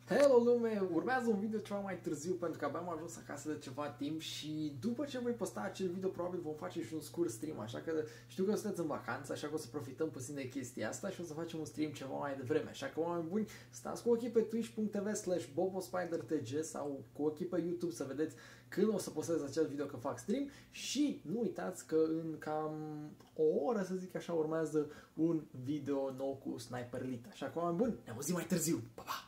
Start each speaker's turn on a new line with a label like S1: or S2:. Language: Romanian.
S1: Hello lume! Urmează un video ceva mai târziu pentru că abia am ajuns acasă de ceva timp și după ce voi posta acel video probabil vom face și un scurt stream, așa că știu că sunteți în vacanță, așa că o să profităm puțin de chestia asta și o să facem un stream ceva mai devreme, așa că oameni buni, stați cu ochii pe twitch.tv/bobospidertg sau cu ochii pe YouTube să vedeți când o să postez acel video că fac stream și nu uitați că în cam o oră, să zic așa, urmează un video nou cu Sniper Elite, așa că oameni buni, ne auzim mai târziu, pa, pa!